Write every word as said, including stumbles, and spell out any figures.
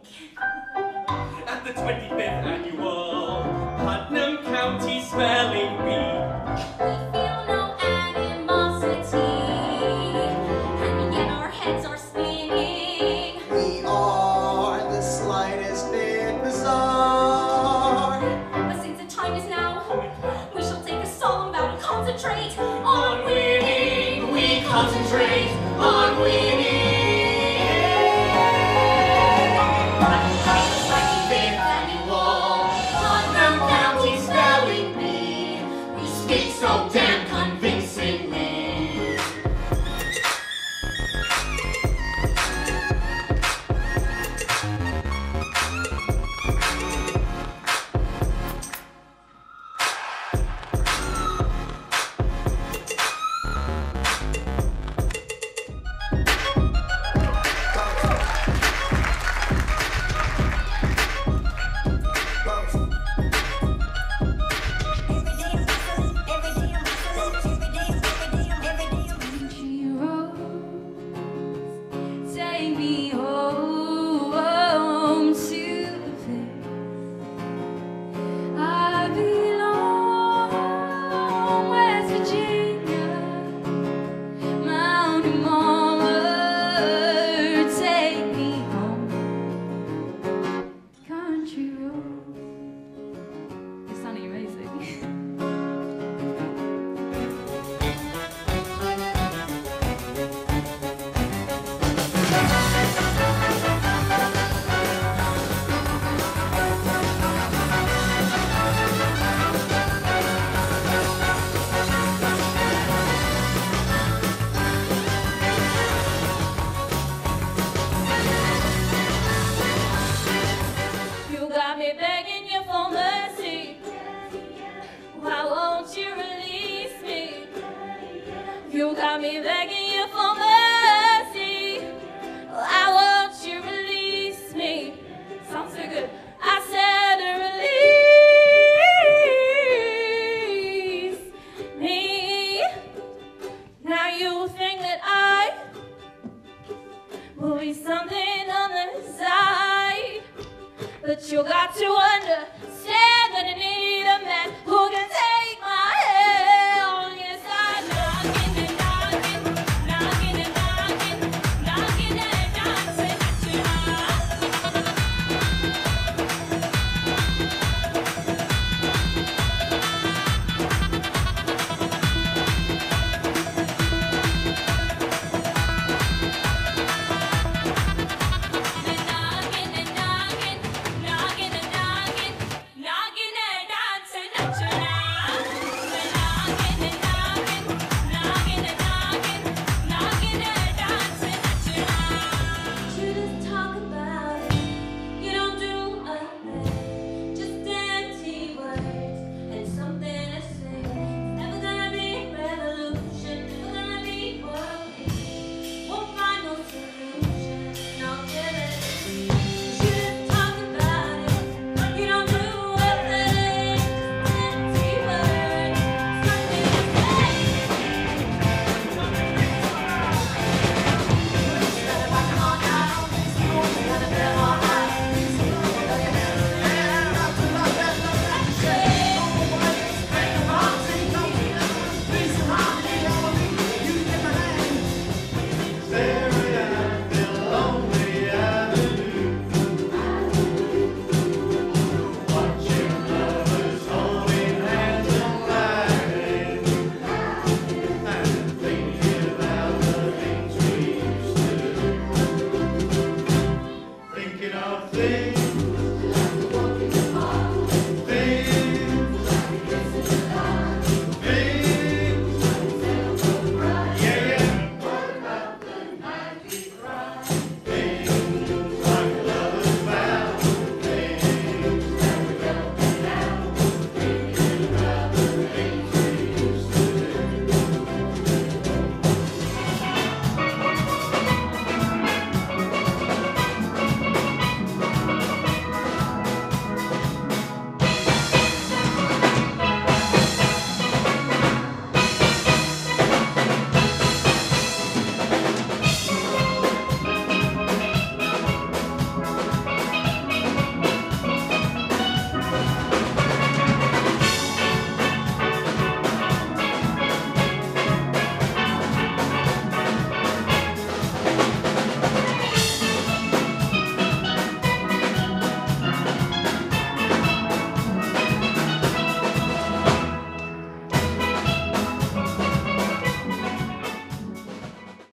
At the twenty-fifth annual Putnam County Spelling Bee, we feel no animosity, and yet our heads are spinning. We are the slightest bit bizarre. But since the time is now, we shall take a solemn vow to concentrate on winning. we concentrate on winning. So damn convincingly. Take me home to the I belong West Virginia, Mountain Mama, take me home, country road. It's sounding amazing. Got me begging you for mercy. Why won't you release me? You got me begging you for mercy. Why won't you release me? Sounds so good. I said release me. Now you think that I will be something on the side, but you got to understand that it is